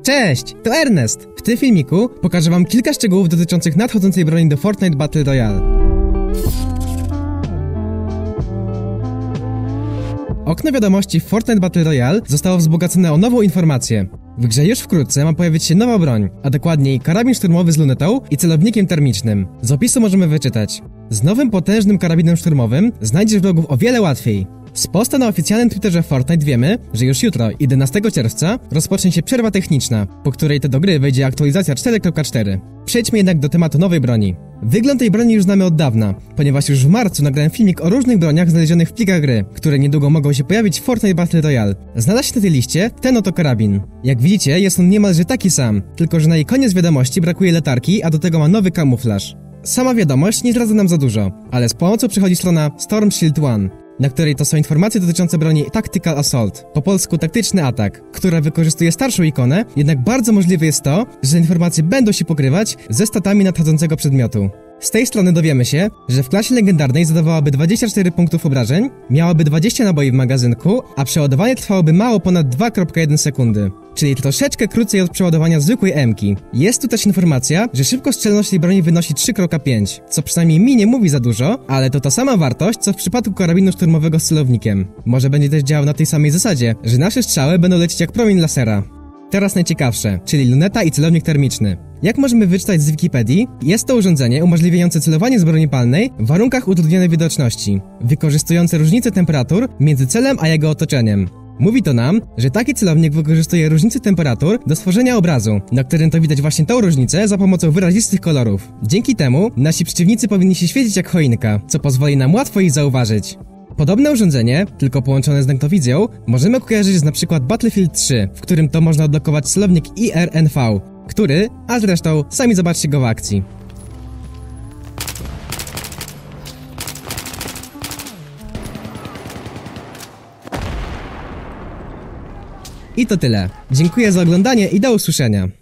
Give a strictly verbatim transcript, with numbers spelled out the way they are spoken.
Cześć, to Ernest! W tym filmiku pokażę wam kilka szczegółów dotyczących nadchodzącej broni do Fortnite Battle Royale. Okno wiadomości w Fortnite Battle Royale zostało wzbogacone o nową informację. W grze już wkrótce ma pojawić się nowa broń, a dokładniej karabin szturmowy z lunetą i celownikiem termicznym. Z opisu możemy wyczytać: z nowym potężnym karabinem szturmowym znajdziesz wrogów o wiele łatwiej. Z posta na oficjalnym Twitterze Fortnite wiemy, że już jutro, jedenastego czerwca, rozpocznie się przerwa techniczna, po której to do gry wejdzie aktualizacja cztery kropka cztery. Przejdźmy jednak do tematu nowej broni. Wygląd tej broni już znamy od dawna, ponieważ już w marcu nagrałem filmik o różnych broniach znalezionych w plikach gry, które niedługo mogą się pojawić w Fortnite Battle Royale. Znalazł się na tej liście ten oto karabin. Jak widzicie, jest on niemalże taki sam, tylko że na jej koniec wiadomości brakuje latarki, a do tego ma nowy kamuflaż. Sama wiadomość nie zdradza nam za dużo, ale z pomocą przychodzi strona Storm Shield jeden, na której to są informacje dotyczące broni Tactical Assault, po polsku taktyczny atak, która wykorzystuje starszą ikonę, jednak bardzo możliwe jest to, że informacje będą się pokrywać ze statami nadchodzącego przedmiotu. Z tej strony dowiemy się, że w klasie legendarnej zadawałaby dwadzieścia cztery punktów obrażeń, miałaby dwadzieścia naboi w magazynku, a przeładowanie trwałoby mało ponad dwa przecinek jeden sekundy, czyli troszeczkę krócej od przeładowania zwykłej emki. Jest tu też informacja, że szybkostrzelność tej broni wynosi trzy przecinek pięć, co przynajmniej mi nie mówi za dużo, ale to ta sama wartość, co w przypadku karabinu szturmowego z celownikiem. Może będzie też działał na tej samej zasadzie, że nasze strzały będą lecieć jak promień lasera. Teraz najciekawsze, czyli luneta i celownik termiczny. Jak możemy wyczytać z Wikipedii, jest to urządzenie umożliwiające celowanie z broni palnej w warunkach utrudnionej widoczności, wykorzystujące różnicę temperatur między celem a jego otoczeniem. Mówi to nam, że taki celownik wykorzystuje różnicę temperatur do stworzenia obrazu, na którym to widać właśnie tą różnicę za pomocą wyrazistych kolorów. Dzięki temu nasi przeciwnicy powinni się świecić jak choinka, co pozwoli nam łatwo ich zauważyć. Podobne urządzenie, tylko połączone z noktowizją, możemy kojarzyć z np. Battlefield trzy, w którym to można odblokować celownik I R N V, który, a zresztą sami zobaczcie go w akcji. I to tyle. Dziękuję za oglądanie i do usłyszenia.